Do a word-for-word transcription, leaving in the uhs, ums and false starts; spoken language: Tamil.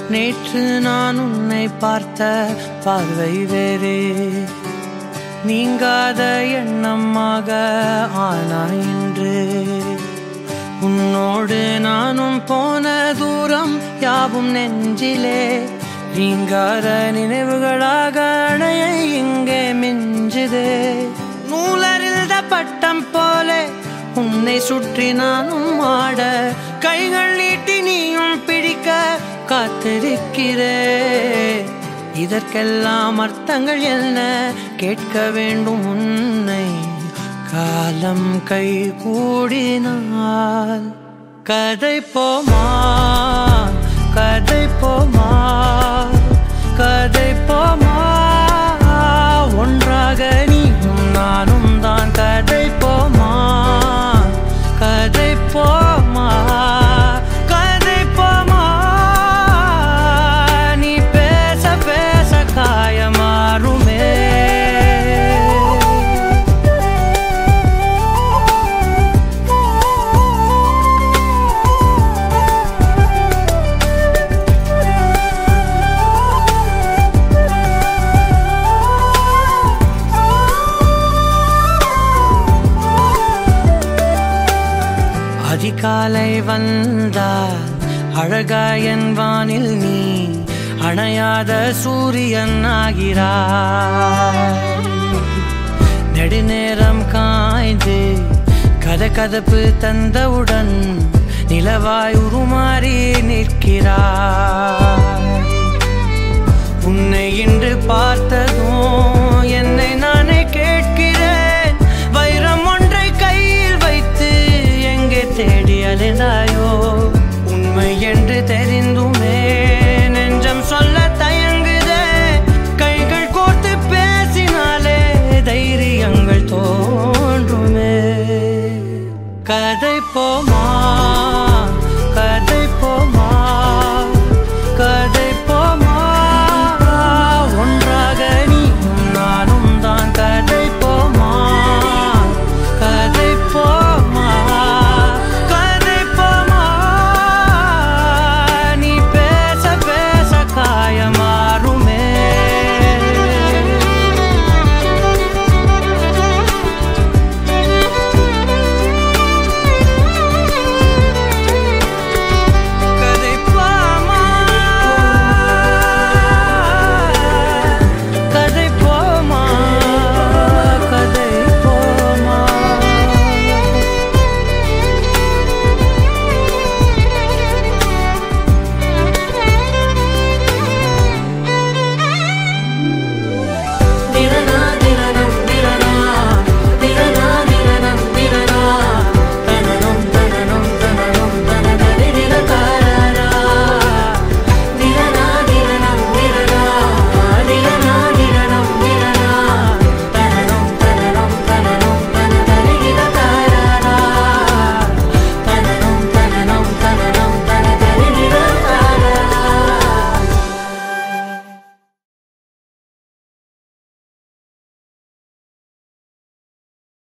நேற்று நான் உன்னை பார்த்த பார்வை வேறே, நீங்காத எண்ணமாக ஆனாய் இன்று. உன்னோடு நானும் போன தூரம் யாவும் நெஞ்சிலே, நீங்காத நினைவுகளாக அணைய இங்கே மிஞ்சுதே. நூலறிந்த பட்டம் போல உன்னை சுற்றி நானும் ஆட, கைகள் நீட்டி நீயும் பிடிக்க காத்திருக்கிறே. இதற்கெல்லாம் அர்த்தங்கள் என்ன கேட்க வேண்டும் உன்னை, காலம் கை கூடினால். கதை போமா கதை போமா கதை போமா, ஒன்றாக நீயும் நானும் தான். கதை போமா கதை போமா கதை போமா, நீ பேச பேச காயமாறுமே. அதிகாலை வந்தால் அழகாயன் வானில் நீ அணையாத சூரியன் ஆகிறாய். நெடுநேரம் காய்ந்து கதகதப்பு தந்தவுடன் நிலவாய் உருமாறி நிற்கிறாய். உன்னை இன்று பார்த்ததும் என்னை நானே கேட்கிறேன், வைரம் ஒன்றை கையில் வைத்து எங்கே தேடி அலைந்தாயோ. உண்மை என்று தெரிந்துமே நெஞ்சம் சொல்ல தயங்குதே, கைகள் கோர்த்து பேசினாலே தைரியங்கள் தோன்றுமே. கதை போமா